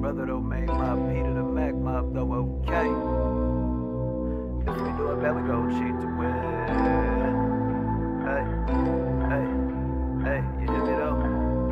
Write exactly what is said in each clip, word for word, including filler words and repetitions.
brother though, made my P to the Mac mob though, okay. If we do it bad, we gon' cheat to win. Hey, hey, hey, you hear me though?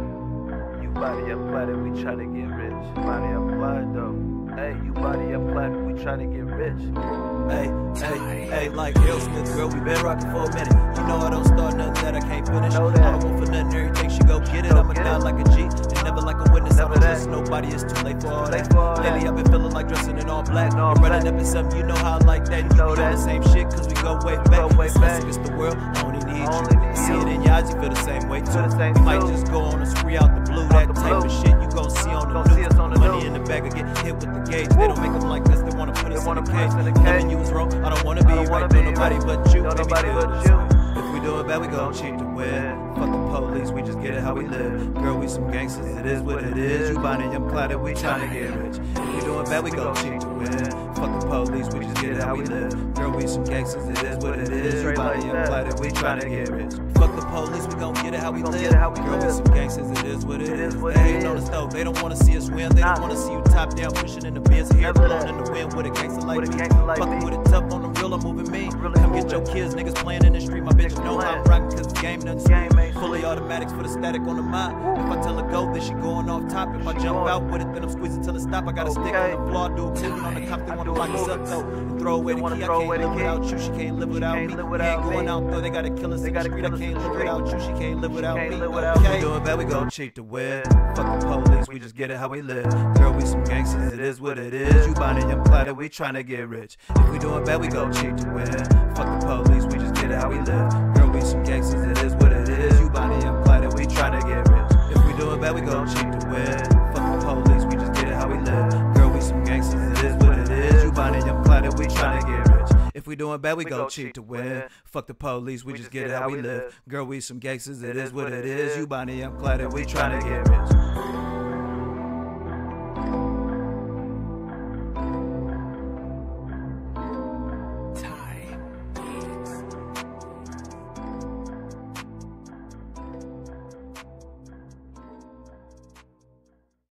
You body up planet, we tryna get rich. Body up planet though. Hey, you body up planet, we tryna get rich. Hey, hey, hey, like Hill Smith, girl, we been rockin' for a minute. You know I don't start nothing that I can't finish. Know I that. don't want for nothing, everything she go get it. Go I'ma get die it. like a G, and never like a witness. I Never don't that. trust nobody, it's too late for all Late that. for all that. Lately I've been feeling like dressing in all black. In all and running black. up in something, you know how I like that. And you Know be on that. the same shit, cause we go way back. Go way It's back. against the world, I only need Only you. need See you. it in your eyes, you feel the same way too. Feel the same We might too. just go on a spree out the blue. That the type blue. of shit you gon' see on the Gon' see news. us on the Money news. in the bag or get hit with the gauge. They don't make them like us, they wanna put They us in wanna the put cage. us in the Loving cage. you is wrong, I don't wanna be I don't wanna right, be don't nobody right. but you. Don't Make me nobody feel but this you. way. If we do it bad, we gon' cheat to win. Fuck the police, we just get it how we live. Girl, we some gangsters, it is what it is. You buying young platter, we tryna get rich. If we doing bad, we gon' cheat to win. Fuck the police, we just get it how we live. Girl, we some gangsters, it is what it is. You Straight buying like young that. platter, we tryna get rich. Fuck the police, we gon' get it how we gon' live. get it how we Girl, we live. some gangsters, it is what it It is. is what They it hating on is. us though, they don't wanna see us win. They Nah. don't wanna see you top down, pushing in the bins. Here, Never blowing that. in the wind with a gangster like With a me. gangster like Fucking me. with it tough on the real, I'm moving mean. Really Come get your moving. kids, niggas playing in the street. My bitches Niggas know how I'm playing. rockin' cause the game done Game sweet. ain't Fully sweet. automatics for the static on the mind. If I tell her go, then she going off top. If I She jump going. out with it, then I'm squeezing till it stop. I got a stick Okay. on the floor, do a moving on the cop. They I wanna do a lock us up moving. though and throw away They the wanna key. I throw can't away the live key. without you. She can't live without can't me. live We without ain't going me. out though. They gotta kill us They in the gotta street. kill I us in can't the live street. without you. She can't live without can't me. live without Okay. me. Doing bad, we gon' cheat to win. Fuck the police, we just get it how we live. Girl, we some gangsters, it is what it is. You buying a young platter, we tryna get rich. If we doing bad, we gon' cheat to win. Fuck the police, we just get it how we live. Girl, we some gangsters, it is what it is. You buying a young platter, we tryna get rich. If we doing bad, we gon' cheat to win. Fuck the police, we just get it how we live. Girl, we some gangsters, it is what it is. You buying a young platter, we tryna get rich. If we doing bad, we gon' cheat to win. Fuck the police, we just get it how we live. Girl, we some gangsters, it is what it is. You buying a young platter, we tryna get rich.